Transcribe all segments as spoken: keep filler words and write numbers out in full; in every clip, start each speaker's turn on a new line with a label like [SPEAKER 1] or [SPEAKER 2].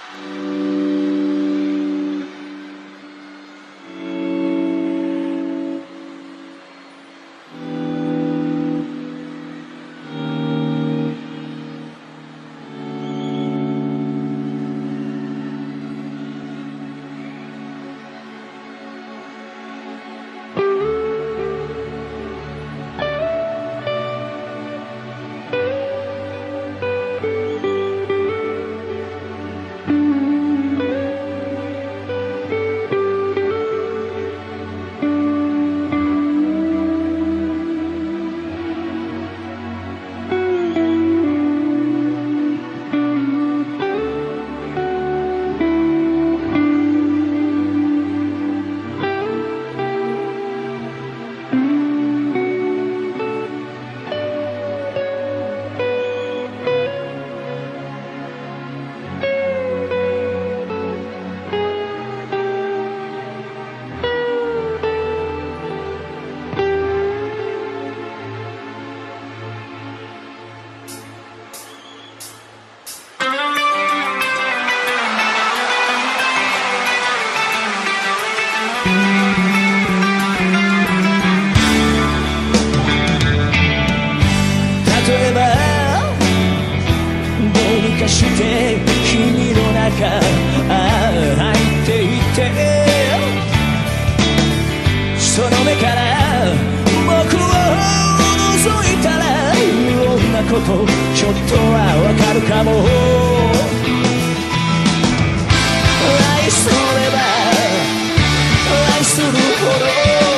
[SPEAKER 1] して君の中入っていってその目から僕を覗いたらいろんなことちょっとはわかるかも愛すれば愛するほど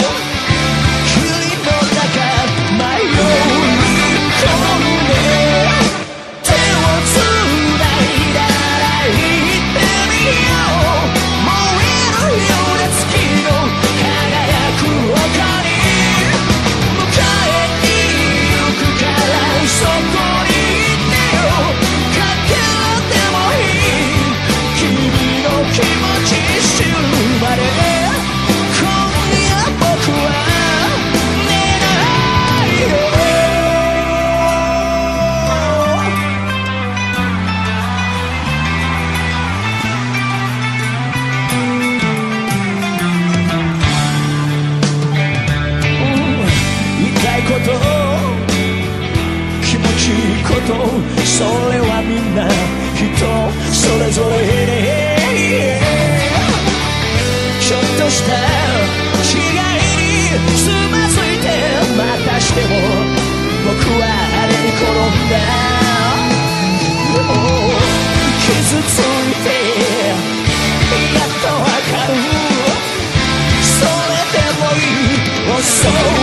[SPEAKER 1] 君の中迷い込んで手をつないだら行ってみよう燃えるような月の輝く丘に迎えに行くからそこにいてよかけらでもいい君の気持ち知るまで今夜僕は寝ないよこと気持ちいいことそれはみんな人それぞれねちょっとした違いにつまずいてまたしても僕はあれに転んだもう傷ついてやっとわかるそれでもいい遅い